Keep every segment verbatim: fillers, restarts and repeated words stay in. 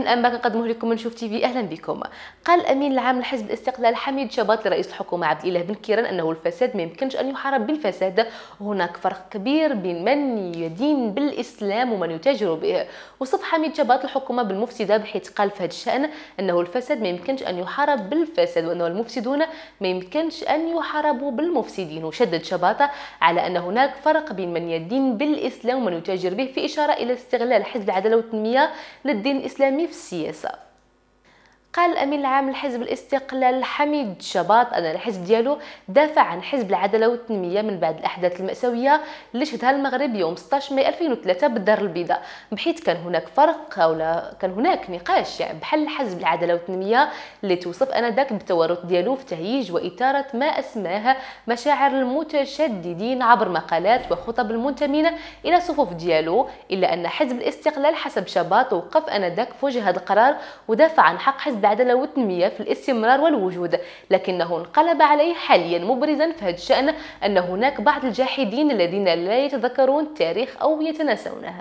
من انباء كنقدموه لكم من شوف تيفي. اهلا بكم. قال الامين العام لحزب الاستقلال حميد شباط لرئيس الحكومه عبد الاله بن كيران انه الفساد ما يمكنش ان يحارب بالفساد، وهناك فرق كبير بين من يدين بالاسلام ومن يتاجر به. وصف حميد شباط الحكومه بالمفسده، بحيث قال في هذا الشان انه الفساد ما يمكنش ان يحارب بالفساد، وانه المفسدون ما يمكنش ان يحاربوا بالمفسدين. وشدد شباط على ان هناك فرق بين من يدين بالاسلام ومن يتاجر به، في اشاره الى استغلال حزب العداله والتنميه للدين الإسلامي في السياسة. قال الامين العام لحزب الاستقلال حميد شباط ان الحزب ديالو دافع عن حزب العداله والتنميه من بعد الاحداث الماساويه اللي شهدها المغرب يوم ستطاش ماي ألفين وثلاثة بالدار البيضاء، بحيث كان هناك فرق او كان هناك نقاش يعني بحل حزب العداله والتنميه اللي توصف انذاك بالتورط ديالو في تهييج واثاره ما اسماه مشاعر المتشددين عبر مقالات وخطب المنتمين الى صفوف ديالو. الا ان حزب الاستقلال حسب شباط وقف انذاك في وجه هذا القرار ودافع عن حق حزب العداله والتنميه في الاستمرار والوجود، لكنه انقلب عليه حاليا مبرزا في هذا الشان ان هناك بعض الجاحدين الذين لا يتذكرون التاريخ او يتناسونه.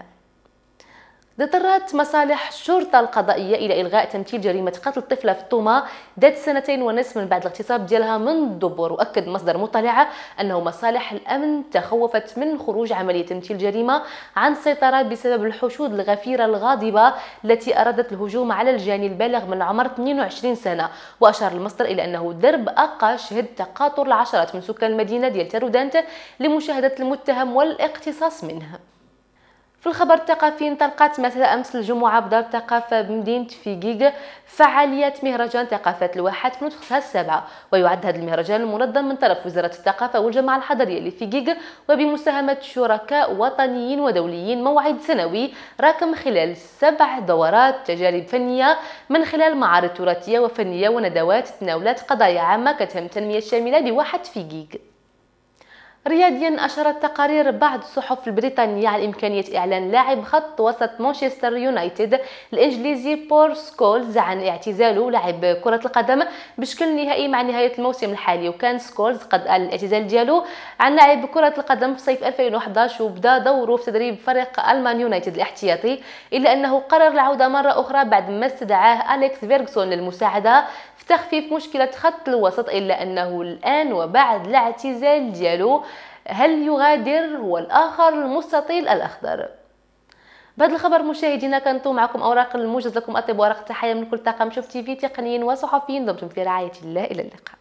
اضطرت مصالح الشرطة القضائية إلى إلغاء تمثيل جريمة قتل طفلة في الطومة ذات سنتين ونصف من بعد الاغتصاب ديالها من الدبر. وأكد مصدر مطلع أنه مصالح الأمن تخوفت من خروج عملية تمثيل جريمة عن السيطرة بسبب الحشود الغفيرة الغاضبة التي أرادت الهجوم على الجاني البالغ من العمر اثنين وعشرين سنة. وأشار المصدر إلى أنه درب أقا شهد تقاطر العشرات من سكان المدينة ديال تارودانت لمشاهدة المتهم والاقتصاص منه. في الخبر الثقافي، انطلقت مساء امس الجمعه بدار الثقافه بمدينه فيكيك فعاليات مهرجان ثقافات الواحات في نسختها السابعه، ويعد هذا المهرجان المنظم من طرف وزاره الثقافه والجماعه الحضريه لفيكيك وبمساهمه شركاء وطنيين ودوليين، موعد سنوي راكم خلال سبع دورات تجارب فنيه من خلال معارض تراثيه وفنيه وندوات تناولت قضايا عامه كتهم التنميه الشامله بواحه فيكيك. رياضيا، أشارت تقارير بعض الصحف البريطانية على إمكانية إعلان لاعب خط وسط مانشستر يونايتد الإنجليزي بول سكولز عن اعتزاله لاعب كرة القدم بشكل نهائي مع نهاية الموسم الحالي. وكان سكولز قد أعلن الاعتزال ديالو عن لعب كرة القدم في صيف ألفين وأحد عشر، وبدا دوره في تدريب فريق ألمان يونايتد الاحتياطي، إلا أنه قرر العودة مرة أخرى بعد ما استدعاه أليكس فيرغسون للمساعدة في تخفيف مشكلة خط الوسط، إلا أنه الآن وبعد الاعتزال ديالو هل يغادر هو الآخر المستطيل الأخضر. بهذا الخبر مشاهدينا كنتو معكم أوراق الموجز، لكم أطيب ورق التحية من كل طاقم شوف تيفي تقنيين وصحفيين، دمتم في رعاية الله، إلى اللقاء.